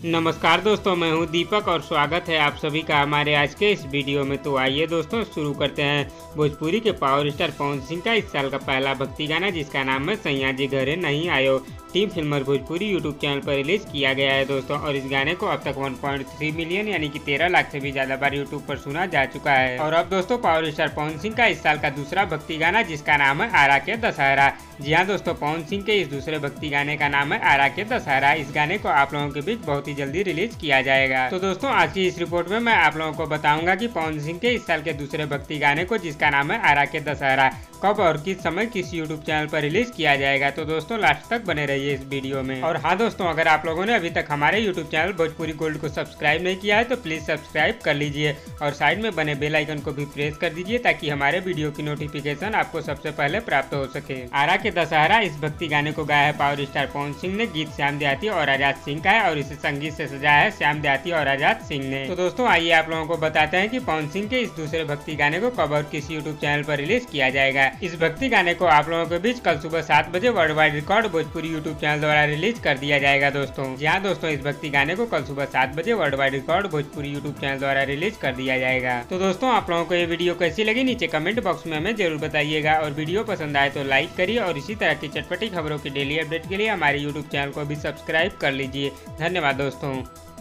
नमस्कार दोस्तों, मैं हूं दीपक और स्वागत है आप सभी का हमारे आज के इस वीडियो में। तो आइए दोस्तों शुरू करते हैं। भोजपुरी के पावर स्टार पवन सिंह का इस साल का पहला भक्ति गाना जिसका नाम है सैया जी घरे नहीं आयो, team filmer Bhojpuri YouTube channel पर रिलीज किया गया है दोस्तों। और इस गाने को अब तक 1.3 मिलियन यानी कि 13 लाख से भी ज्यादा बार यूट्यूब पर सुना जा चुका है। और अब दोस्तों पावर स्टार पवन सिंह का इस साल का दूसरा भक्ति गाना जिसका नाम है आरा के दशहरा। जी हाँ दोस्तों, पवन सिंह के इस दूसरे भक्ति गाने का नाम है आरा के दशहरा। इस गाने को आप लोगों के बीच बहुत ही जल्दी रिलीज किया जाएगा। तो दोस्तों आज की इस रिपोर्ट में मैं आप लोगों को बताऊंगा कि पवन सिंह के इस साल के दूसरे भक्ति गाने को जिसका नाम है आरा के दशहरा कब और किस समय किस यूट्यूब चैनल पर रिलीज किया जाएगा। तो दोस्तों लास्ट तक बने रहिए इस वीडियो में। और हाँ दोस्तों, अगर आप लोगों ने अभी तक हमारे यूट्यूब चैनल भोजपुरी गोल्ड को सब्सक्राइब नहीं किया है तो प्लीज सब्सक्राइब कर लीजिए और साइड में बने बेल आइकन को भी प्रेस कर दीजिए ताकि हमारे वीडियो की नोटिफिकेशन आपको सबसे पहले प्राप्त हो सके। आरा के दशहरा इस भक्ति गाने को गाया है पावर स्टार पवन सिंह ने। गीत श्याम देहाती और आजाद सिंह का है और इसे संगीत से सजाया है श्याम देहाती और आजाद सिंह ने। तो दोस्तों आइए आप लोगों को बताते हैं कि पवन सिंह के इस दूसरे भक्ति गाने को कब और किस यूट्यूब चैनल पर रिलीज किया जाएगा। इस भक्ति गाने को आप लोगों के बीच कल सुबह 7 बजे world wide record Bhojpuri YouTube channel द्वारा रिलीज कर दिया जाएगा दोस्तों। जी हाँ दोस्तों, इस भक्ति गाने को कल सुबह 7 बजे world wide record Bhojpuri YouTube channel द्वारा रिलीज कर दिया जाएगा। तो दोस्तों आप लोगों को ये वीडियो कैसी लगी नीचे कमेंट बॉक्स में हमें जरूर बताइएगा और वीडियो पसंद आए तो लाइक करिए और इसी तरह की चटपटी खबरों की डेली अपडेट के लिए हमारे यूट्यूब चैनल को भी सब्सक्राइब कर लीजिए। धन्यवाद दोस्तों।